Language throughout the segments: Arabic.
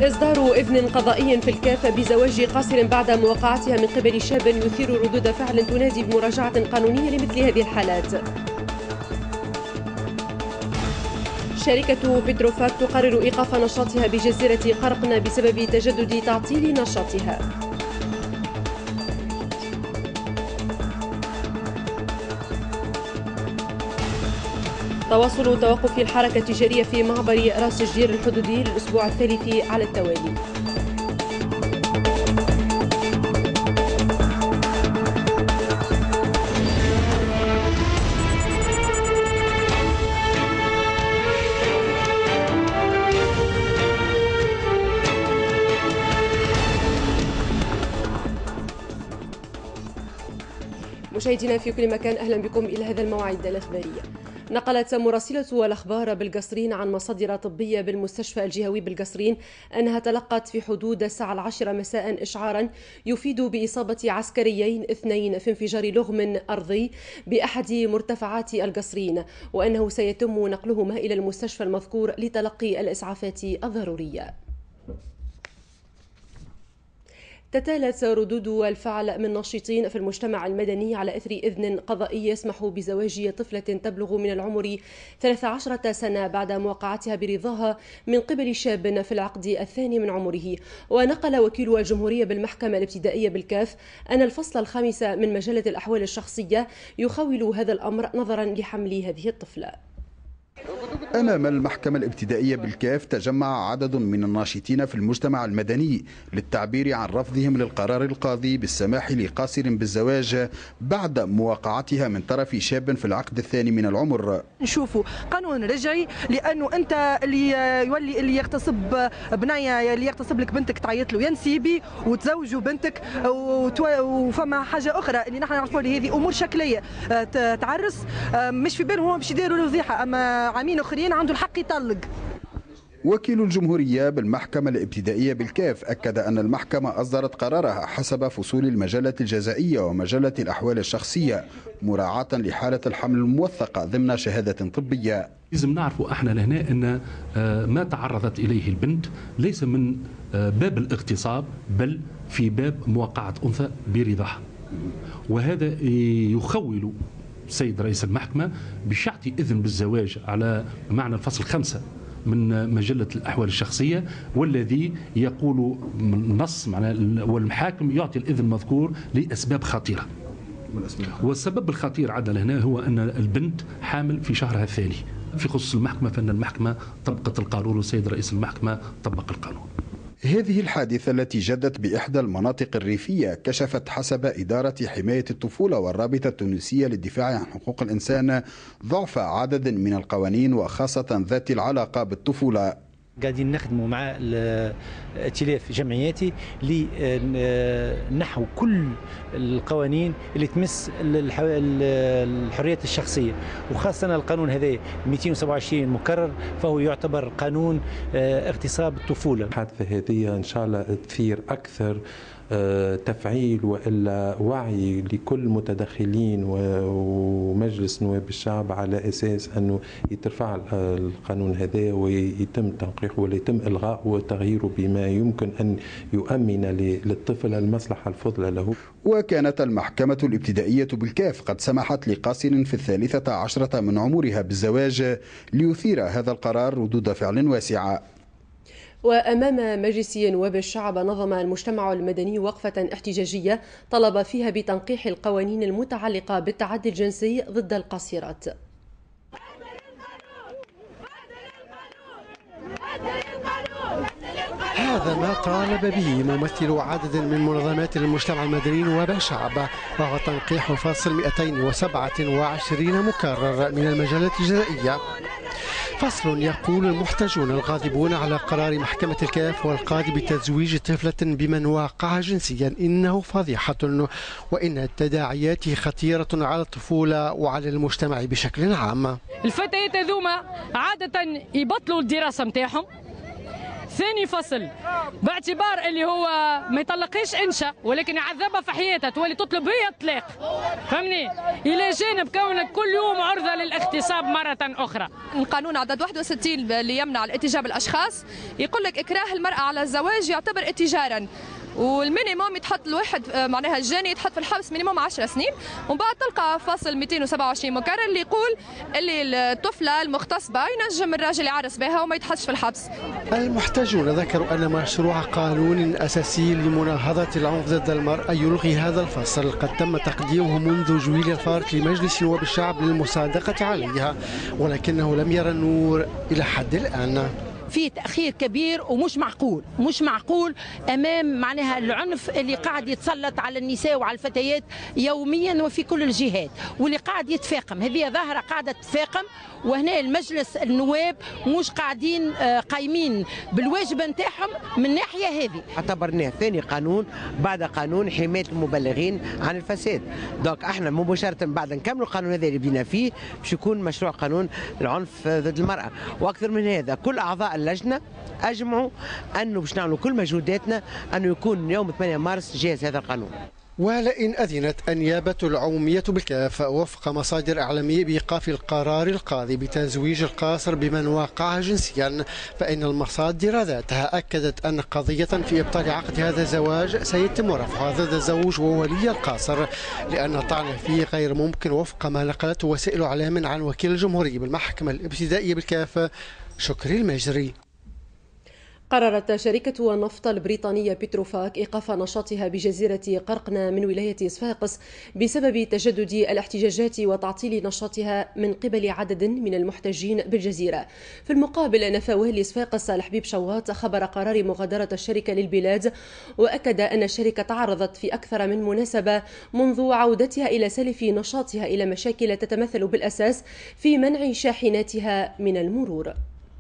إصدار إذن قضائي في الكاف بزواج قاصر بعد مواقعتها من قبل شاب يثير ردود فعل تنادي بمراجعة قانونية لمثل هذه الحالات. شركة بتروفاك تقرر إيقاف نشاطها بجزيرة قرقنة بسبب تجدد تعطيل نشاطها. تواصل توقف الحركة التجارية في معبر راس الجير الحدودي للأسبوع الثالث على التوالي. مشاهدينا في كل مكان، أهلا بكم إلى هذا الموعد الإخباري. نقلت مراسلة الأخبار بالقصرين عن مصادر طبية بالمستشفى الجهوي بالقصرين أنها تلقت في حدود الساعة 10 مساء إشعارا يفيد بإصابة عسكريين 2 في انفجار لغم أرضي بأحد مرتفعات القصرين، وأنه سيتم نقلهما إلى المستشفى المذكور لتلقي الإسعافات الضرورية. تتالت ردود الفعل من ناشطين في المجتمع المدني على إثر إذن قضائي يسمح بزواج طفلة تبلغ من العمر 13 سنة بعد مواقعتها برضاها من قبل شاب في العقد الثاني من عمره. ونقل وكيل الجمهورية بالمحكمة الابتدائية بالكاف أن الفصل الخامس من مجلة الأحوال الشخصية يخول هذا الأمر نظرا لحمل هذه الطفلة. أمام المحكمة الابتدائية بالكاف تجمع عدد من الناشطين في المجتمع المدني للتعبير عن رفضهم للقرار القاضي بالسماح لقاصر بالزواج بعد مواقعتها من طرف شاب في العقد الثاني من العمر. نشوفوا قانون رجعي، لأنه أنت اللي يغتصب بناية، اللي يغتصب لك بنتك تعيط له ينسيبي وتزوجوا بنتك، وفما حاجة أخرى اللي نحن نعرفوا اللي هذه أمور شكلية تعرس مش في بالهم باش يديروا له فضيحة، أما عامين آخرين عنده الحق يطلق. وكيل الجمهورية بالمحكمة الابتدائية بالكاف أكد أن المحكمة أصدرت قرارها حسب فصول المجلة الجزائية ومجلة الأحوال الشخصية مراعاة لحالة الحمل الموثقة ضمن شهادة طبية. لازم نعرفوا احنا لهنا ان ما تعرضت اليه البنت ليس من باب الاغتصاب بل في باب مواقعة أنثى برضاها، وهذا يخول السيد رئيس المحكمة بشعطي إذن بالزواج على معنى الفصل 5 من مجلة الأحوال الشخصية، والذي يقول النص والمحاكم يعطي الإذن المذكور لأسباب خطيرة. والسبب الخطير عدل هنا هو أن البنت حامل في شهرها الثاني. في خصوص المحكمة فإن المحكمة طبقت القانون والسيد رئيس المحكمة طبق القانون. هذه الحادثة التي جدت بإحدى المناطق الريفية كشفت حسب إدارة حماية الطفولة والرابطة التونسية للدفاع عن حقوق الإنسان ضعف عدد من القوانين وخاصة ذات العلاقة بالطفولة. قاعدين نخدموا مع ائتلاف جمعياتي لنحو كل القوانين اللي تمس الحريات الشخصية، وخاصة القانون هذا 227 مكرر فهو يعتبر قانون اغتصاب الطفولة. الحادثة هذه إن شاء الله تثير أكثر تفعيل وإلا وعي لكل متدخلين ومجلس نواب الشعب على أساس أنه يترفع القانون هذا ويتم تنقيحه ولا يتم إلغاءه وتغييره بما يمكن أن يؤمن للطفل المصلحة الفضلى له. وكانت المحكمة الابتدائية بالكاف قد سمحت لقاصر في 13 من عمرها بالزواج ليثير هذا القرار ردود فعل واسعة. وأمام مجلس نواب الشعب نظم المجتمع المدني وقفة احتجاجية طلب فيها بتنقيح القوانين المتعلقة بالتعدي الجنسي ضد القاصرات. هذا ما طالب به ممثل عدد من منظمات المجتمع المدني نواب الشعب، وهو تنقيح فصل 227 مكرر من المجلة الجزائية. فصل يقول المحتجون الغاضبون على قرار محكمة الكاف والقاضي بتزويج طفلة بمن واقع جنسيا إنه فضيحة، وإن التداعيات خطيرة على الطفولة وعلى المجتمع بشكل عام. الفتيات هذوما عادة يبطلوا الدراسة متاعهم، ثاني فصل باعتبار اللي هو ما يطلقهاش انشا ولكن يعذبها في حياتها تولي تطلب هي الطلاق، فهمني؟ الى جانب كونك كل يوم عرضه للاغتصاب مره اخرى. القانون عدد 61 اللي يمنع الاتجاه بالاشخاص يقول لك اكراه المراه على الزواج يعتبر اتجارا، والمينيموم يتحط الواحد معناها الجاني يتحط في الحبس مينيموم 10 سنين، ومن بعد تلقى فصل 227 مكرر اللي يقول اللي الطفله المغتصبه ينجم الراجل يعرس بها وما يتحطش في الحبس. المحتجون ذكروا أن مشروع قانون أساسي لمناهضة العنف ضد المرأة يلغي هذا الفصل قد تم تقديمه منذ جويل الفارط لمجلس نواب الشعب للمصادقة عليها، ولكنه لم يرى النور إلى حد الآن. في تأخير كبير ومش معقول، مش معقول أمام معناها العنف اللي قاعد يتسلط على النساء وعلى الفتيات يوميا وفي كل الجهات، واللي قاعد يتفاقم. هذه ظاهرة قاعدة تتفاقم، وهنا المجلس النواب مش قاعدين قايمين بالواجب نتاعهم من الناحية هذه. اعتبرناه ثاني قانون بعد قانون حماية المبلغين عن الفساد. دونك احنا مباشرة بعد نكملوا القانون هذا اللي بدينا فيه باش يكون مشروع قانون العنف ضد المرأة. واكثر من هذا كل اعضاء اللجنة اجمعوا انه باش نعملوا كل مجهوداتنا انه يكون يوم 8 مارس جاهز هذا القانون. ولئن أذنت النيابة العمومية بالكاف وفق مصادر إعلامية بإيقاف القرار القاضي بتزويج القاصر بمن واقعها جنسيا، فإن المصادر ذاتها أكدت أن قضية في إبطال عقد هذا الزواج سيتم رفعها ضد الزوج وولي القاصر، لأن الطعن فيه غير ممكن وفق ما نقلته وسائل إعلام عن وكيل الجمهورية بالمحكمة الابتدائية بالكاف شكري المجري. قررت شركة النفط البريطانية بتروفاك إيقاف نشاطها بجزيرة قرقنة من ولاية صفاقس بسبب تجدد الاحتجاجات وتعطيل نشاطها من قبل عدد من المحتجين بالجزيرة. في المقابل نفى والي صفاقس الحبيب شواط خبر قرار مغادرة الشركة للبلاد، وأكد أن الشركة تعرضت في أكثر من مناسبة منذ عودتها إلى سلف نشاطها إلى مشاكل تتمثل بالأساس في منع شاحناتها من المرور.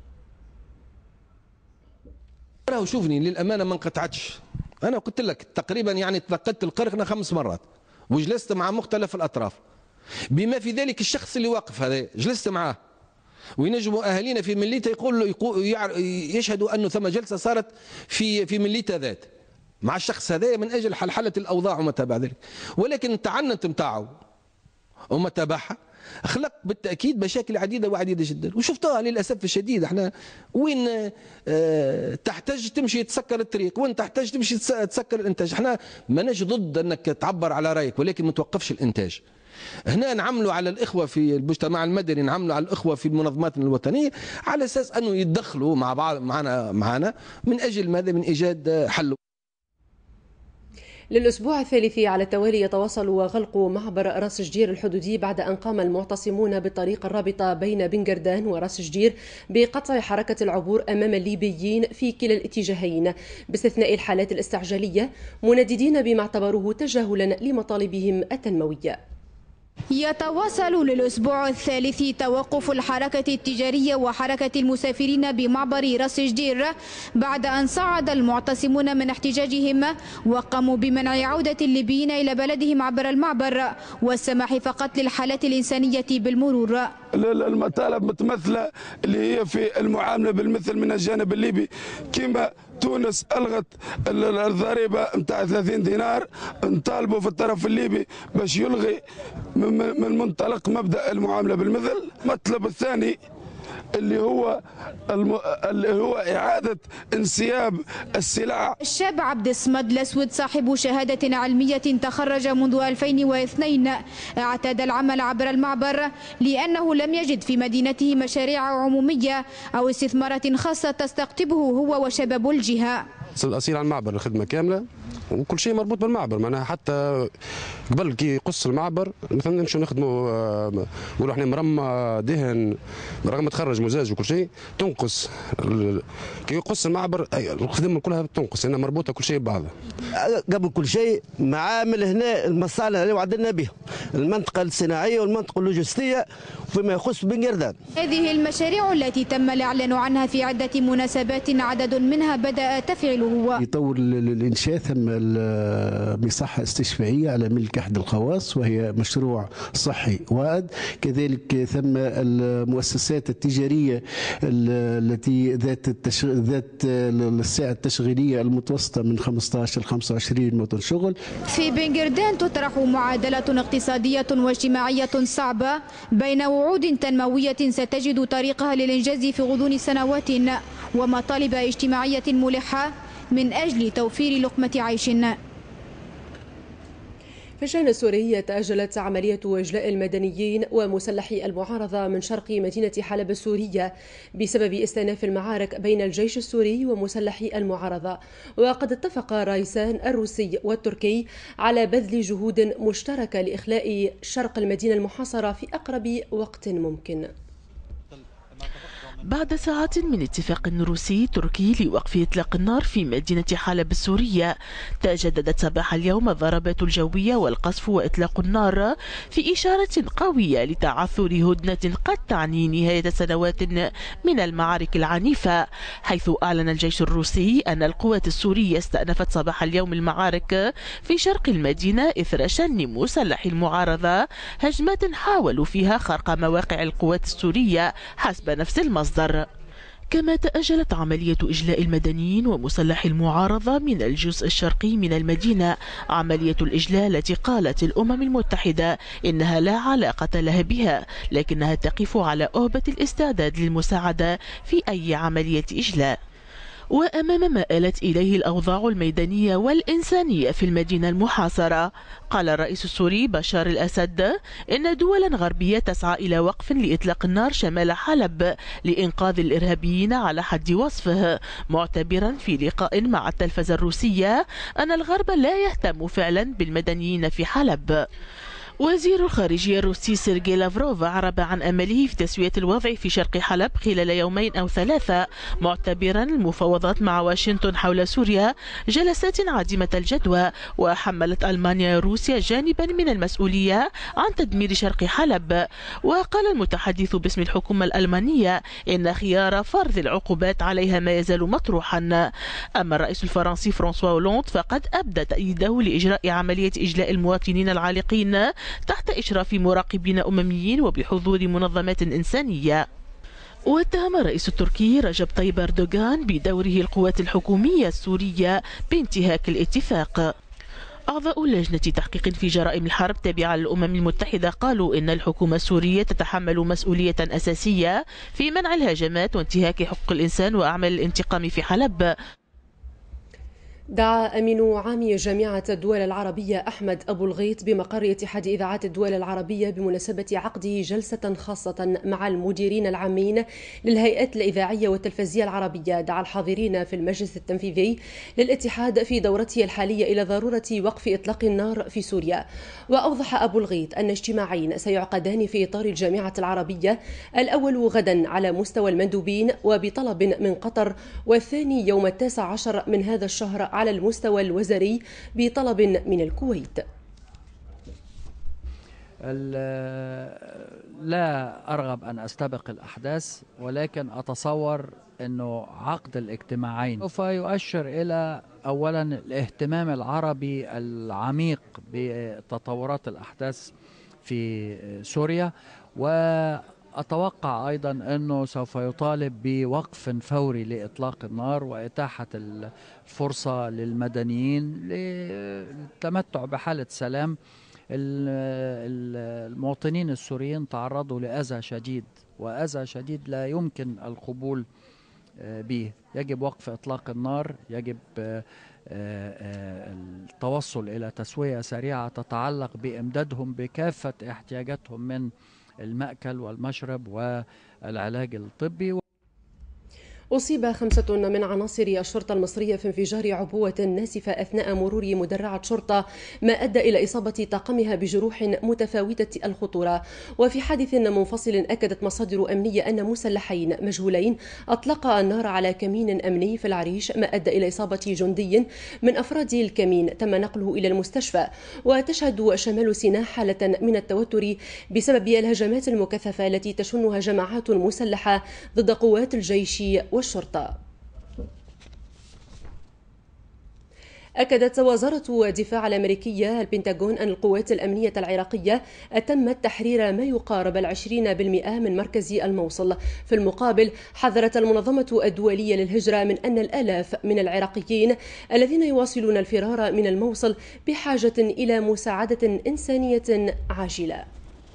راهو شوفني للامانه ما انقطعتش، انا قلت لك تقريبا يعني تلقيت القرقنه 5 مرات وجلست مع مختلف الاطراف، بما في ذلك الشخص اللي واقف هذا جلست معاه، وينجموا اهالينا في مليته يشهدوا انه ثم جلسه صارت في مليته ذات مع الشخص هذا من اجل حلحله الاوضاع وما تبع ذلك، ولكن التعنت نتاعو وما تبعها خلق بالتاكيد مشاكل عديده وعديده جدا، وشفتوها للاسف الشديد. احنا وين تحتاج تمشي تسكر الطريق، وين تحتاج تمشي تسكر الانتاج. احنا ماناش ضد انك تعبر على رايك، ولكن ما توقفش الانتاج. هنا نعملوا على الاخوه في المجتمع المدني، نعملوا على الاخوه في المنظمات الوطنيه على اساس انه يتدخلوا مع بعض معنا من اجل ماذا؟ من ايجاد حل. للأسبوع الثالث على التوالي يتواصل غلق معبر راس جدير الحدودي بعد أن قام المعتصمون بالطريق الرابطة بين بنجردان وراس جدير بقطع حركة العبور أمام الليبيين في كلا الاتجاهين باستثناء الحالات الاستعجالية، منددين بما اعتبروه تجاهلا لمطالبهم التنموية. يتواصل للأسبوع الثالث توقف الحركة التجارية وحركة المسافرين بمعبر راس جدير بعد أن صعد المعتصمون من احتجاجهم وقاموا بمنع عودة الليبيين إلى بلدهم عبر المعبر والسماح فقط للحالات الإنسانية بالمرور. المطالب متمثلة اللي هي في المعاملة بالمثل من الجانب الليبي، كما تونس ألغت الضريبة نتاع 30 دينار، نطالبوا في الطرف الليبي باش يلغي من منطلق مبدأ المعاملة بالمثل. المطلب الثاني اللي هو إعادة انسياب السلع. الشاب عبد الصمد الأسود صاحب شهادة علمية تخرج منذ 2002 اعتاد العمل عبر المعبر لأنه لم يجد في مدينته مشاريع عمومية أو استثمارات خاصة تستقطبه هو وشباب الجهة. الأصيل على المعبر الخدمة كاملة وكل شيء مربوط بالمعبر، معناها حتى قبل كي يقص المعبر مثلا نمشوا نخدموا نقولوا احنا مرمى دهن رغم تخرج مزاج وكل شيء تنقص، كي يقص المعبر الخدمه كلها تنقص لانها مربوطه كل شيء ببعضها. قبل كل شيء معامل هنا المصالح اللي وعدنا بها المنطقه الصناعيه والمنطقه اللوجستيه فيما يخص بنجردان. هذه المشاريع التي تم الاعلان عنها في عده مناسبات عدد منها بدأ تفعله. يطور الانشاء ثم مصحة استشفائية على ملك أحد الخواص وهي مشروع صحي واد. كذلك ثم المؤسسات التجارية التي ذات الساعة التشغيلية المتوسطة من 15 ل 25 موطن شغل. في بنجردان تطرح معادلة اقتصادية واجتماعية صعبة بين وعود تنموية ستجد طريقها للإنجاز في غضون سنوات ومطالب اجتماعية ملحة من أجل توفير لقمة عيش. في الشأن السوري تأجلت عملية إجلاء المدنيين ومسلحي المعارضة من شرق مدينة حلب السورية بسبب استئناف المعارك بين الجيش السوري ومسلحي المعارضة، وقد اتفق الرئيسان الروسي والتركي على بذل جهود مشتركة لإخلاء شرق المدينة المحاصرة في أقرب وقت ممكن. بعد ساعات من اتفاق روسي تركي لوقف إطلاق النار في مدينة حلب السورية، تجددت صباح اليوم الضربات الجوية والقصف وإطلاق النار في إشارة قوية لتعثر هدنة قد تعني نهاية سنوات من المعارك العنيفة، حيث أعلن الجيش الروسي أن القوات السورية استأنفت صباح اليوم المعارك في شرق المدينة إثر شن مسلحي المعارضة هجمات حاولوا فيها خرق مواقع القوات السورية حسب نفس المصدر. كما تأجلت عملية إجلاء المدنيين ومسلحي المعارضة من الجزء الشرقي من المدينة، عملية الإجلاء التي قالت الأمم المتحدة إنها لا علاقة لها بها، لكنها تقف على أهبة الاستعداد للمساعدة في أي عملية إجلاء. وأمام ما آلت إليه الأوضاع الميدانية والإنسانية في المدينة المحاصرة، قال الرئيس السوري بشار الأسد إن دولا غربية تسعى إلى وقف لإطلاق النار شمال حلب لإنقاذ الإرهابيين على حد وصفه، معتبرا في لقاء مع التلفزة الروسية أن الغرب لا يهتم فعلا بالمدنيين في حلب. وزير الخارجية الروسي سيرجي لافروف أعرب عن أمله في تسوية الوضع في شرق حلب خلال يومين أو ثلاثة، معتبرا المفاوضات مع واشنطن حول سوريا جلسات عديمة الجدوى، وحملت ألمانيا روسيا جانبا من المسؤولية عن تدمير شرق حلب. وقال المتحدث باسم الحكومة الألمانية إن خيار فرض العقوبات عليها ما يزال مطروحا. أما الرئيس الفرنسي فرانسوا هولاند فقد أبدى تأييده لإجراء عملية إجلاء المواطنين العالقين تحت إشراف مراقبين أمميين وبحضور منظمات إنسانية. واتهم الرئيس التركي رجب طيب أردوغان بدوره القوات الحكومية السورية بانتهاك الاتفاق. أعضاء لجنة تحقيق في جرائم الحرب تابعة للأمم المتحدة قالوا إن الحكومة السورية تتحمل مسؤولية أساسية في منع الهجمات وانتهاك حقوق الإنسان وأعمال الانتقام في حلب. دعا أمين عام جامعة الدول العربية أحمد أبو الغيط بمقر اتحاد إذاعات الدول العربية بمناسبة عقد جلسة خاصة مع المديرين العامين للهيئات الإذاعية والتلفزية العربية. دعا الحاضرين في المجلس التنفيذي للاتحاد في دورته الحالية إلى ضرورة وقف إطلاق النار في سوريا. وأوضح أبو الغيط أن اجتماعين سيعقدان في إطار الجامعة العربية، الأول غدا على مستوى المندوبين وبطلب من قطر، والثاني يوم 19 من هذا الشهر على المستوى الوزاري بطلب من الكويت. لا أرغب أن أستبق الأحداث، ولكن أتصور أنه عقد الاجتماعين سوف يؤشر إلى أولا الاهتمام العربي العميق بتطورات الأحداث في سوريا، وأتوقع أيضا أنه سوف يطالب بوقف فوري لإطلاق النار وإتاحة الفرصة للمدنيين للتمتع بحالة سلام. المواطنين السوريين تعرضوا لأذى شديد، وأذى شديد لا يمكن القبول به. يجب وقف إطلاق النار، يجب التوصل إلى تسوية سريعة تتعلق بإمدادهم بكافة احتياجاتهم من المأكل والمشرب والعلاج الطبي. أصيب 5 من عناصر الشرطة المصرية في انفجار عبوة ناسفة أثناء مرور مدرعة شرطة، ما أدى إلى إصابة طاقمها بجروح متفاوتة الخطورة. وفي حادث منفصل أكدت مصادر أمنية أن مسلحين مجهولين أطلقا النار على كمين أمني في العريش، ما أدى إلى إصابة جندي من أفراد الكمين تم نقله إلى المستشفى. وتشهد شمال سيناء حالة من التوتر بسبب الهجمات المكثفة التي تشنها جماعات مسلحة ضد قوات الجيش والشرطة. أكدت وزارة الدفاع الأمريكية البنتاغون أن القوات الأمنية العراقية أتمت تحرير ما يقارب 20% من مركز الموصل. في المقابل حذرت المنظمة الدولية للهجرة من أن الآلاف من العراقيين الذين يواصلون الفرار من الموصل بحاجة إلى مساعدة إنسانية عاجلة.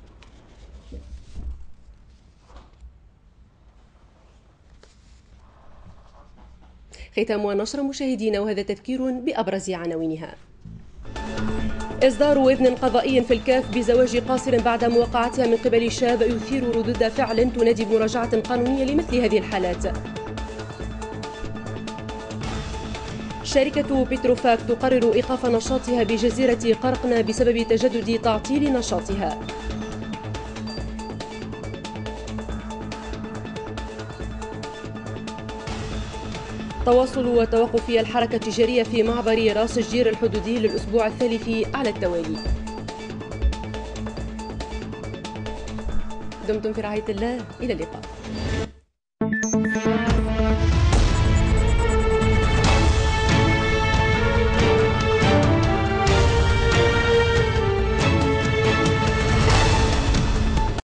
ختام النشر مشاهدينا، وهذا تذكير بأبرز عناوينها. إصدار إذن قضائي في الكاف بزواج قاصر بعد مواقعتها من قبل شاب يثير ردود فعل تنادي بمراجعة قانونية لمثل هذه الحالات. شركة بتروفاك تقرر إيقاف نشاطها بجزيرة قرقنة بسبب تجدد تعطيل نشاطها. تواصل وتوقف الحركة التجارية في معبر راس الجير الحدودي للأسبوع الثالث على التوالي. دمتم في رعاية الله، إلى اللقاء.